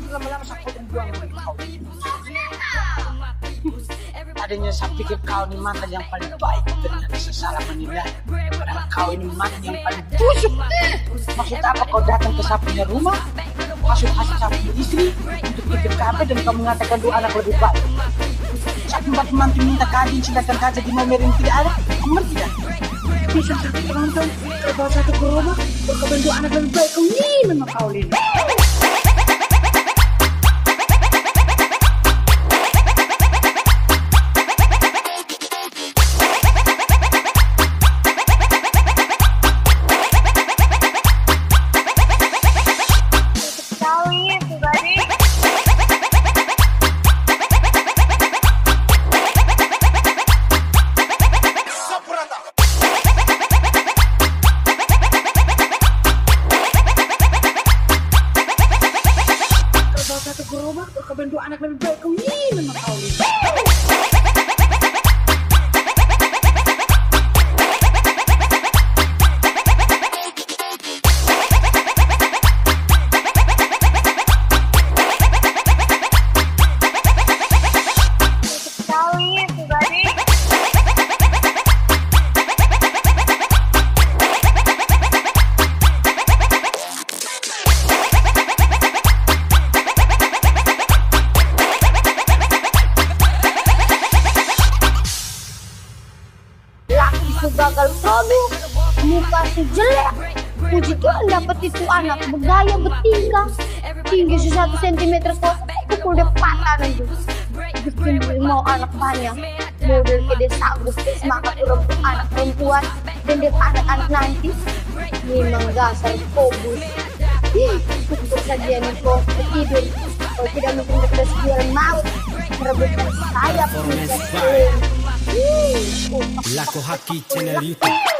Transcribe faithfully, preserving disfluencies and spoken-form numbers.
lama-lama saya potong buang kau. Adanya saya pikir kau ini mantan yang paling baik, ternyata saya salah menilai. Padahal kau ini mantan yang paling busuk. Maksud apa kau datang ke saya punya rumah, masuk hasil saya punya istri untuk ikut K P dan kau mengatakan dua anak lebih baik. Saya pembantu mantu minta kajian sedangkan kajian di Mamerin tidak ada, kamu tidak? Bisa satu penonton, coba satu ke rumah, berkebun dua anak lebih baik. Kau ini memang kau ini. Berkebun dua anak lebih baik. Kau ini memang kau ini. Gagal produk, muka si jelek. Puji Tuhan dapat itu anak bergaya bertingkah, tinggi satu sentimeter kos, pukul dia patah nanti. Bikin mau anak banyak, model ke desa Agustus maka turun anak perempuan dan dia anak-anak nanti. Memang dasar kobus. Untuk saja nih kok tidur, kalau tidak mungkin kita jual maut, merebutkan sayap. Lako Haki channel YouTube.